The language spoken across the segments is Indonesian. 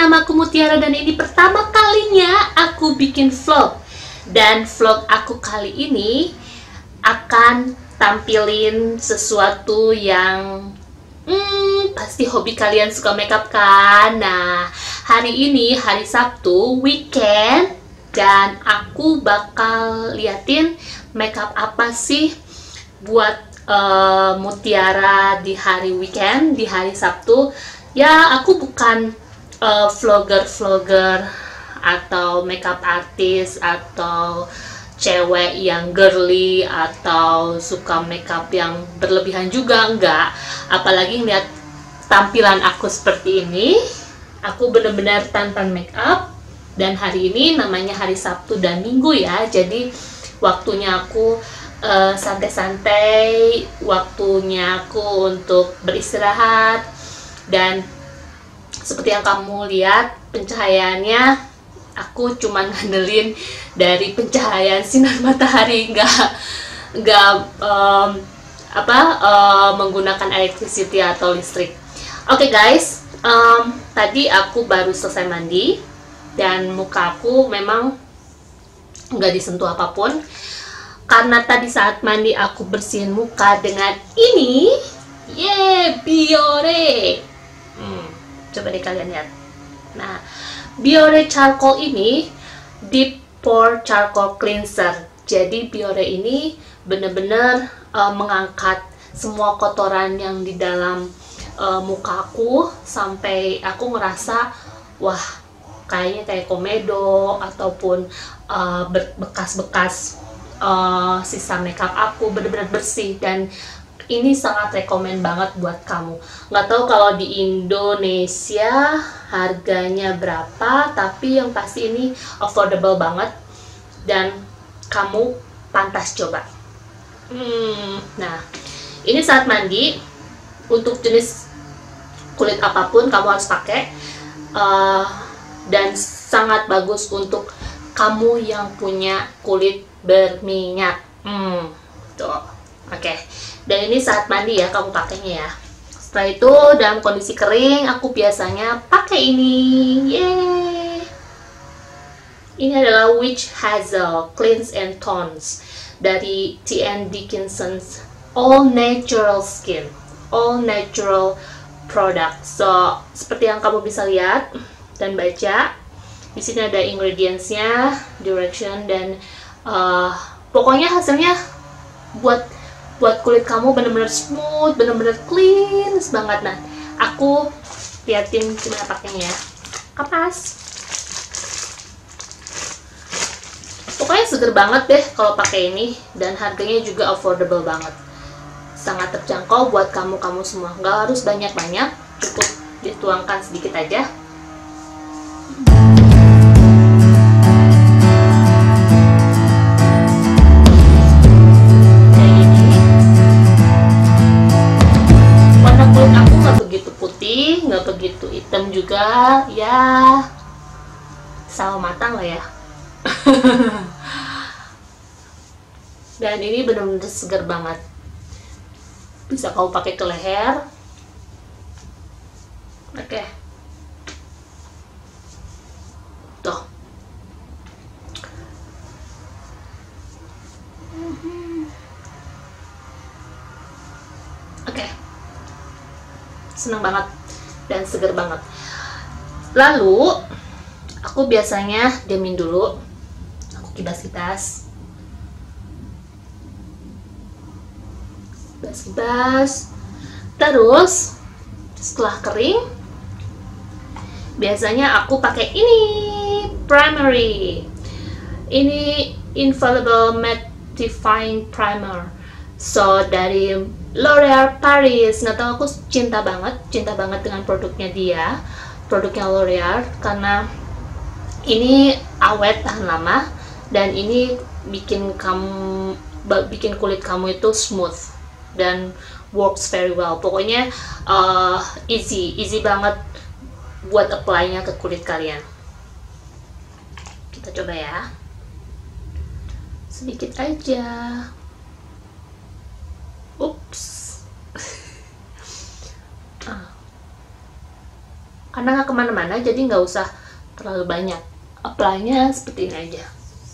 namaku Mutiara dan ini pertama kalinya aku bikin vlog. Dan vlog aku kali ini akan tampilin sesuatu yang pasti hobi kalian suka makeup kan. Nah, hari ini hari Sabtu, weekend, dan aku bakal liatin makeup apa sih buat Mutiara di hari weekend, di hari Sabtu. Ya, aku bukan vlogger atau makeup artist atau cewek yang girly atau suka makeup yang berlebihan juga, enggak. Apalagi ngeliat tampilan aku seperti ini, aku bener-bener tanpa makeup. Dan hari ini namanya hari Sabtu dan Minggu ya, jadi waktunya aku santai-santai, waktunya aku untuk beristirahat. Dan seperti yang kamu lihat, pencahayaannya aku cuma ngandelin dari pencahayaan sinar matahari, nggak menggunakan electricity atau listrik. Oke guys, tadi aku baru selesai mandi dan muka aku memang nggak disentuh apapun. Karena tadi saat mandi aku bersihin muka dengan ini, Biore. Coba deh kalian lihat. Nah, Biore charcoal ini deep pore charcoal cleanser. Jadi Biore ini bener-bener mengangkat semua kotoran yang di dalam mukaku sampai aku ngerasa wah, kayaknya kayak komedo ataupun bekas-bekas sisa makeup aku bener-bener bersih. Dan ini sangat rekomen banget buat kamu. Nggak tahu kalau di Indonesia harganya berapa, tapi yang pasti ini affordable banget dan kamu pantas coba. Nah, ini saat mandi, untuk jenis kulit apapun kamu harus pakai, dan sangat bagus untuk kamu yang punya kulit berminyak. Tuh. Oke. Dan ini saat mandi ya kamu pakainya ya. Setelah itu dalam kondisi kering aku biasanya pakai ini. Yeay. Ini adalah Witch Hazel Cleanse and Tones dari T.N. Dickinson's All Natural Skin, All Natural Product. So, seperti yang kamu bisa lihat dan baca, di sini ada ingredientsnya, direction, dan pokoknya hasilnya buat kulit kamu bener-bener smooth, bener-bener clean banget. Nah, aku liatin gimana pakainya ya. Kapas. Pokoknya seger banget deh kalau pakai ini, dan harganya juga affordable banget. Sangat terjangkau buat kamu semua. Nggak harus banyak-banyak, cukup dituangkan sedikit aja. Nggak begitu hitam juga ya, sama matang lah ya. Dan ini benar-benar segar banget, bisa kamu pakai ke leher. Oke. Tuh. Oke. Seneng banget dan seger banget. Lalu aku biasanya diamin dulu, aku kibas-kibas, terus setelah kering biasanya aku pakai ini primary, ini Infallible Mattifying Primer. So dari L'Oreal Paris. Nggak tahu, aku cinta banget dengan produknya dia, produknya L'Oreal, karena ini awet, tahan lama, dan ini bikin kulit kamu itu smooth dan works very well. Pokoknya easy banget buat apply-nya ke kulit kalian. Kita coba ya, sedikit aja. Ups. karena nggak kemana-mana, jadi nggak usah terlalu banyak. Apply-nya seperti ini aja.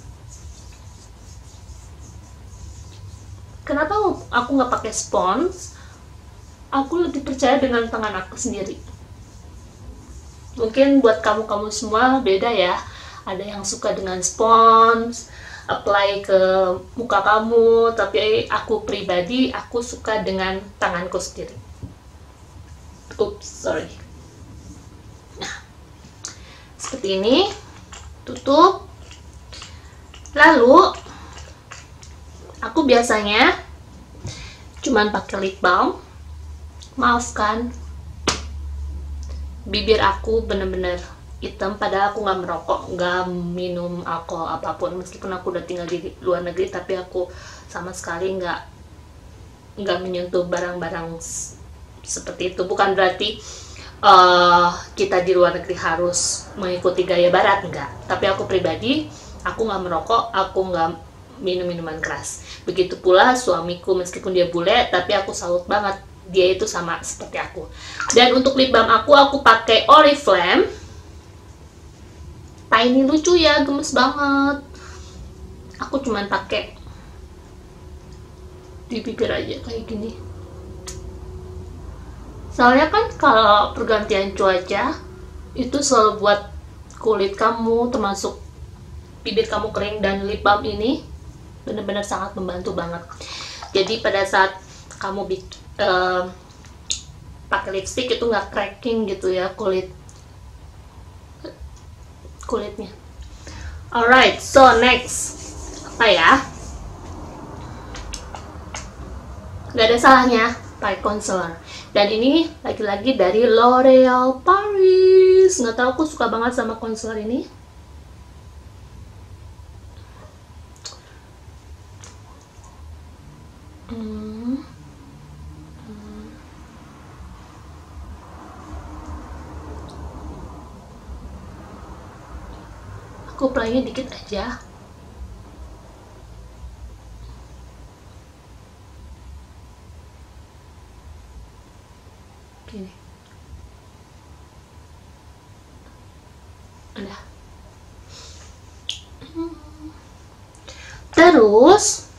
Kenapa aku nggak pakai spons? Aku lebih percaya dengan tangan aku sendiri. Mungkin buat kamu-kamu semua beda ya. Ada yang suka dengan spons, apply ke muka kamu, tapi aku pribadi, aku suka dengan tanganku sendiri. Oops, sorry. Nah, seperti ini, tutup. Lalu, aku biasanya cuman pakai lip balm. Maafkan, bibir aku bener-bener hitam, padahal aku nggak merokok, nggak minum alkohol apapun. Meskipun aku udah tinggal di luar negeri, tapi aku sama sekali nggak menyentuh barang-barang seperti itu. Bukan berarti kita di luar negeri harus mengikuti gaya barat, enggak. Tapi aku pribadi, aku nggak merokok, aku nggak minum minuman keras. Begitu pula suamiku, meskipun dia bule, tapi aku salut banget, dia itu sama seperti aku. Dan untuk lip balm aku pakai Oriflame. Nah, ini lucu ya, gemes banget. Aku cuman pakai di bibir aja kayak gini. Soalnya kan kalau pergantian cuaca itu selalu buat kulit kamu, termasuk bibir kamu kering, dan lip balm ini benar-benar sangat membantu banget. Jadi pada saat kamu pakai lipstick itu nggak cracking gitu ya kulitnya. Alright, so next apa ya? Nggak ada salahnya pakai concealer. Dan ini lagi-lagi dari L'Oreal Paris. Nggak tahu, aku suka banget sama concealer ini. Aku apply-nya dikit aja. Gini. Udah. Terus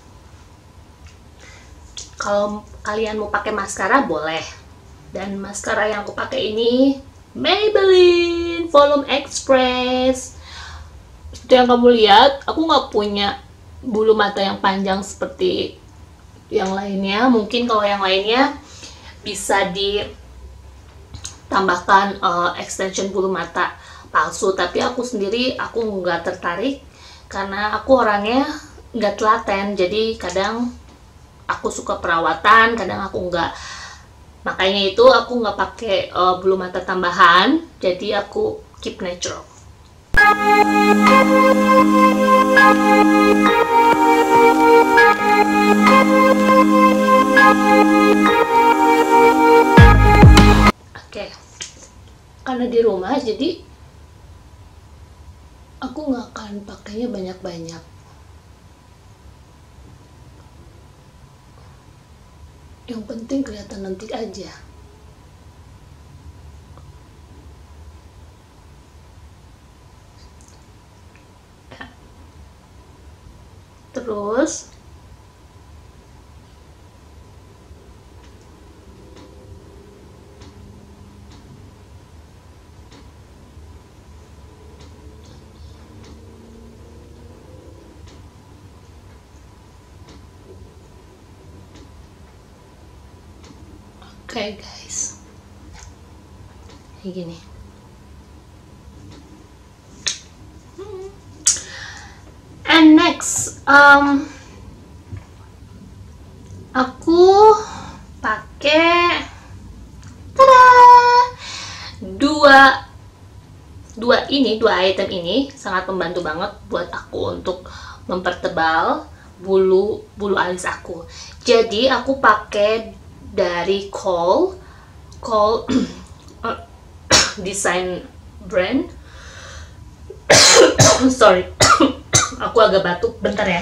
kalau kalian mau pakai maskara boleh. Dan maskara yang aku pakai ini Maybelline Volume Express. Seperti yang kamu lihat, aku nggak punya bulu mata yang panjang seperti yang lainnya. Mungkin kalau yang lainnya bisa ditambahkan extension bulu mata palsu, tapi aku sendiri aku nggak tertarik karena aku orangnya nggak telaten. Jadi kadang aku suka perawatan, kadang aku nggak. Makanya itu aku nggak pakai bulu mata tambahan, jadi aku keep natural. Oke, karena di rumah jadi aku nggak akan pakainya banyak-banyak. Yang penting kelihatan cantik aja. Terus oke guys, kayak gini. And next, aku pakai dua item ini sangat membantu banget buat aku untuk mempertebal bulu alis aku. Jadi aku pakai dari Kohl design brand. Sorry, aku agak batuk, bentar ya.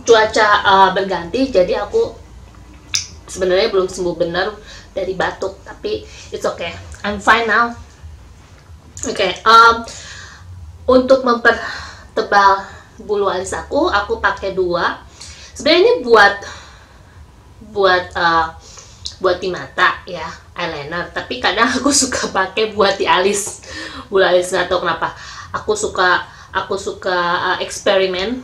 cuaca berganti, jadi aku sebenarnya belum sembuh benar dari batuk, tapi it's okay, I'm fine now. Oke, untuk mempertebal bulu alis aku pakai dua. Sebenarnya ini buat di mata ya, eyeliner, tapi kadang aku suka pakai buat di alis, bulu alis. Nggak tahu kenapa aku suka eksperimen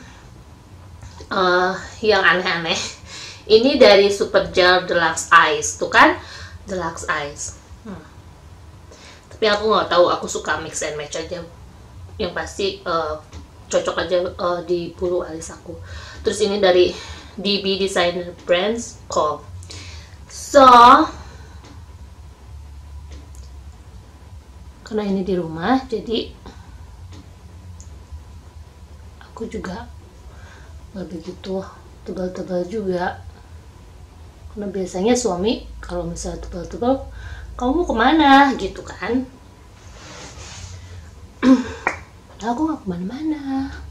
yang aneh-aneh. Ini dari Supergel Deluxe Eyes, tuh kan, Deluxe Eyes. Tapi aku nggak tahu, aku suka mix and match aja, yang pasti cocok aja di bulu alis aku. Terus ini dari DB Designer Brands Co. So, karena ini di rumah, jadi aku juga nggak begitu tebal-tebal juga. Karena biasanya suami kalau misalnya tebal-tebal, kamu mau kemana gitu kan? Padahal aku nggak kemana-mana.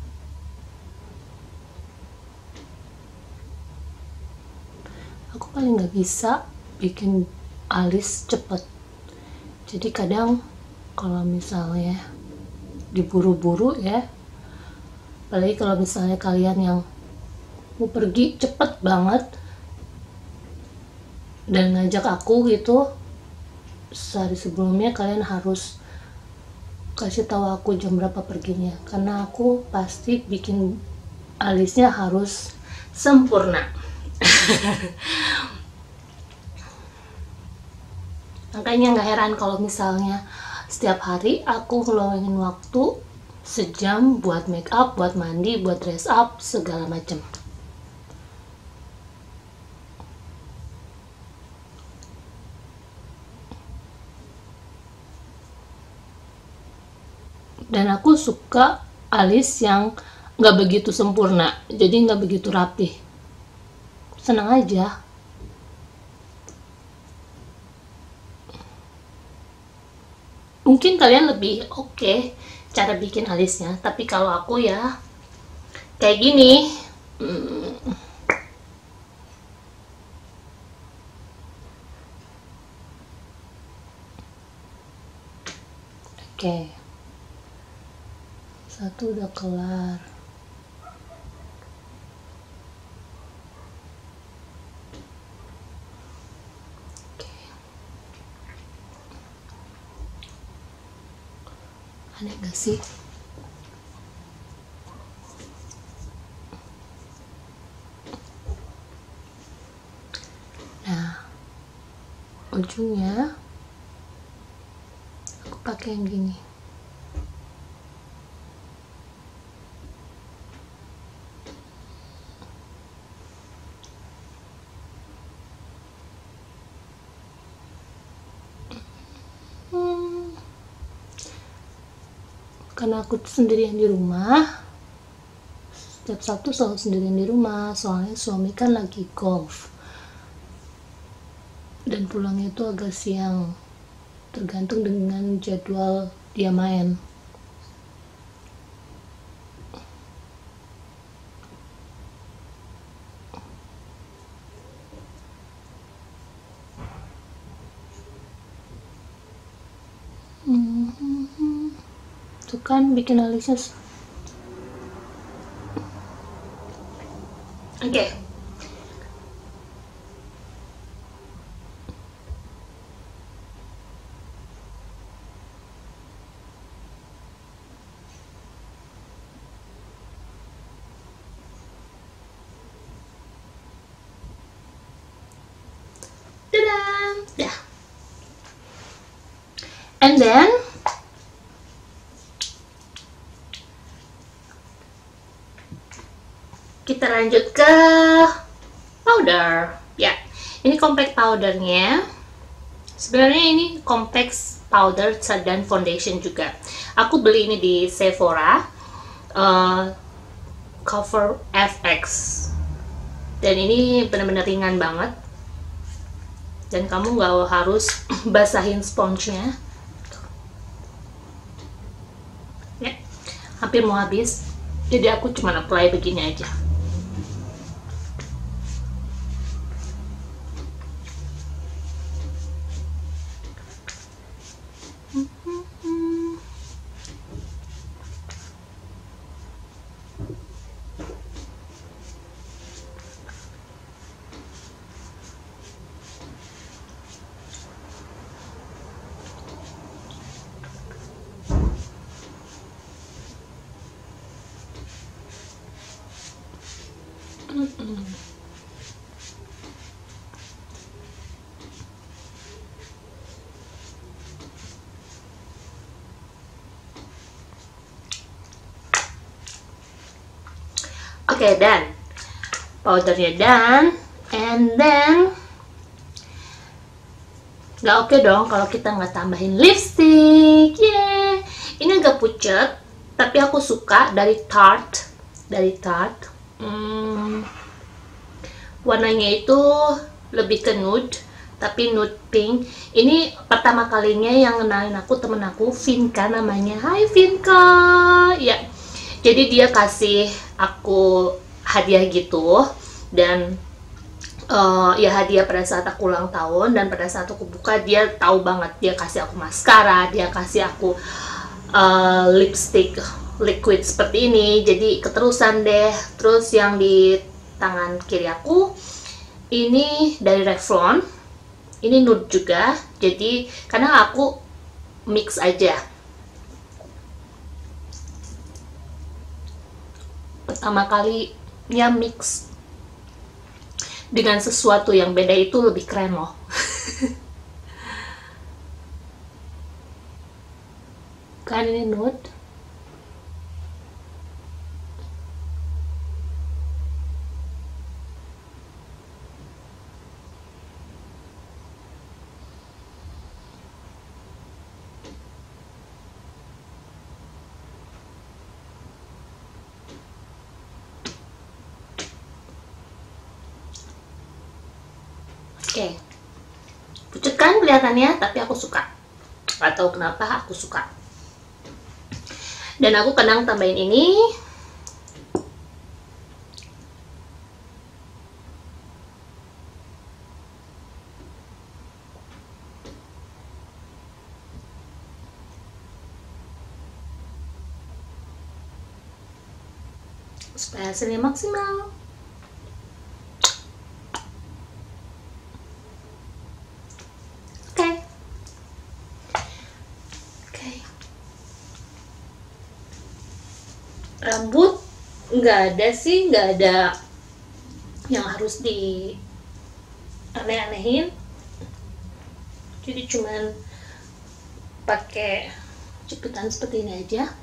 Aku paling nggak bisa bikin alis cepet. Jadi kadang kalau misalnya diburu-buru ya, apalagi kalau misalnya kalian yang mau pergi cepet banget dan ngajak aku gitu, sehari sebelumnya kalian harus kasih tahu aku jam berapa perginya, karena aku pasti bikin alisnya harus sempurna. Makanya nggak heran kalau misalnya setiap hari aku ngeluangin waktu sejam buat make up, buat mandi, buat dress up, segala macam. Dan aku suka alis yang nggak begitu sempurna, jadi nggak begitu rapih. Senang aja. Mungkin kalian lebih oke cara bikin alisnya, tapi kalau aku ya kayak gini. Oke. Satu udah kelar. Oke. Aneh gak sih? Nah, ujungnya aku pakai yang gini. Karena aku sendirian di rumah, setiap Sabtu selalu sendirian di rumah, soalnya suami kan lagi golf dan pulangnya itu agak siang, tergantung dengan jadwal dia main. Itu kan bikin alisnya. Oke. Ya. And then kita lanjut ke powder. Ya, ini compact powdernya. Sebenarnya ini compact powder dan foundation juga. Aku beli ini di Sephora, Cover FX. Dan ini benar-benar ringan banget. Dan kamu nggak harus basahin sponsnya. Ya, hampir mau habis. Jadi aku cuma apply begini aja. Oke, dan powdernya dan, and then nggak oke dong kalau kita nggak tambahin lipstick. Yeah, ini agak pucat, tapi aku suka dari Tarte. Warnanya itu lebih ke nude, tapi nude pink. Ini pertama kalinya yang kenalin aku temen aku, Vinka namanya. Hai Vinka. Ya, jadi dia kasih aku hadiah gitu, dan ya hadiah pada saat aku ulang tahun, dan pada saat aku buka dia tahu banget, dia kasih aku maskara, dia kasih aku lipstick liquid seperti ini, jadi keterusan deh. Terus yang di tangan kiri aku ini dari Revlon, ini nude juga, jadi karena aku mix aja. Pertama kali ya mix dengan sesuatu yang beda itu lebih keren loh. Kan ini nude. Oke, pucat kan kelihatannya, tapi aku suka. Gak tahu kenapa aku suka. Dan aku kadang tambahin ini. Supaya hasilnya maksimal. Rambut nggak ada sih, nggak ada yang harus di aneh-anehin, jadi cuman pakai jepitan seperti ini aja.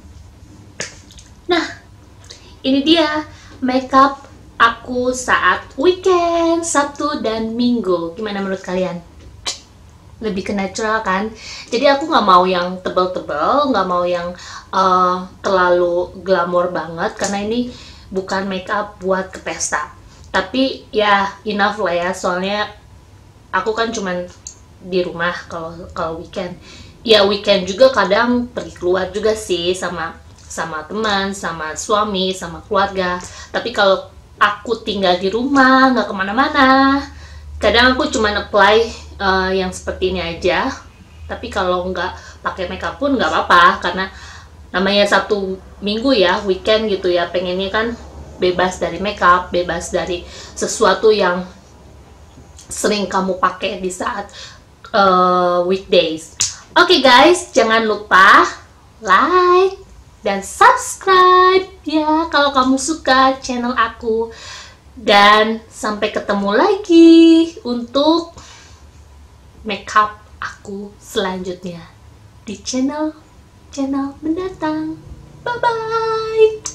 Nah, ini dia makeup aku saat weekend Sabtu dan Minggu. Gimana menurut kalian? Lebih ke natural kan? Jadi aku nggak mau yang tebal-tebal, nggak mau yang terlalu glamor banget, karena ini bukan makeup buat ke pesta. Tapi ya enough lah ya, soalnya aku kan cuman di rumah kalau weekend. Ya weekend juga kadang pergi keluar juga sih sama teman, sama suami, sama keluarga. Tapi kalau aku tinggal di rumah, nggak kemana-mana, kadang aku cuma apply yang seperti ini aja. Tapi kalau nggak pakai makeup pun nggak apa-apa, karena namanya Sabtu Minggu ya, weekend gitu ya, pengennya kan bebas dari makeup, bebas dari sesuatu yang sering kamu pakai di saat weekdays. Oke guys, jangan lupa like dan subscribe ya kalau kamu suka channel aku. Dan sampai ketemu lagi untuk makeup aku selanjutnya di channel mendatang. Bye bye.